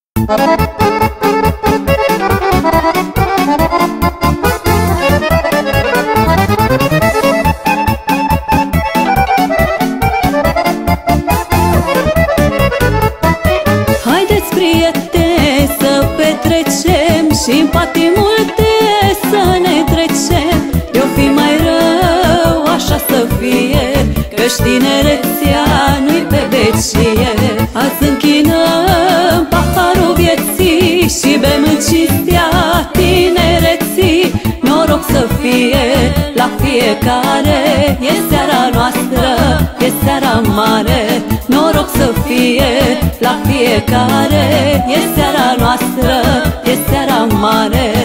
Haideți, prieteni, să petrecem și-n pati multe să ne trecem. De-o fi mai rău, așa să fie, că-și tinerețea nu-i pe vecie. Azi închinăm paharul vieții și bem în cinstea tinereții. Noroc să fie la fiecare, e seara noastră, e seara mare. Noroc să fie la fiecare, e seara noastră, e seara mare.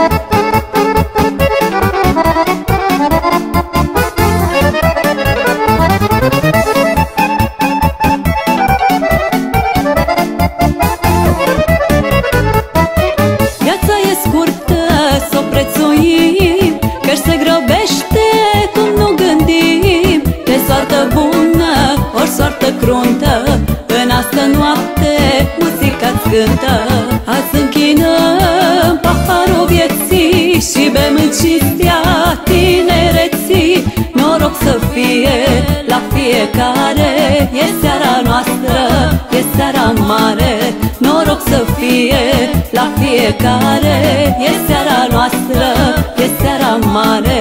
Viața e scurtă, s-o prețuim, că-și se grăbește cum nu gândim. De soartă bună, ori soartă cruntă, în astă noapte muzica-ți cântă. Azi închinăm paharul vieții și bem în cinstea tinereții. Noroc să fie la fiecare, e seara noastră, e seara mare. Noroc să fie la fiecare, e seara noastră, e seara mare.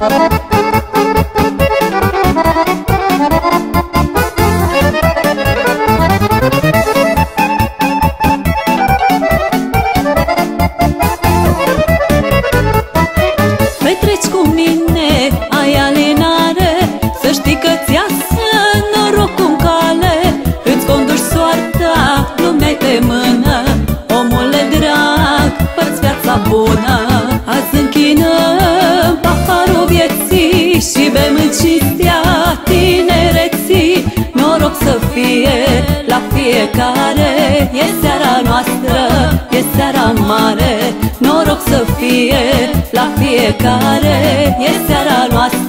Petreci cu mine, ai alinare, să știi că-ți iasă norocul în cale. Îți conduci soarta, lumea-i pe mână, omule drag, fă-ți viața bună. Azi închinăm paharul vieții și bem în cinstea tinereții. Noroc să fie la fiecare, e seara noastră, e seara mare. Noroc să fie la fiecare, e seara noastră,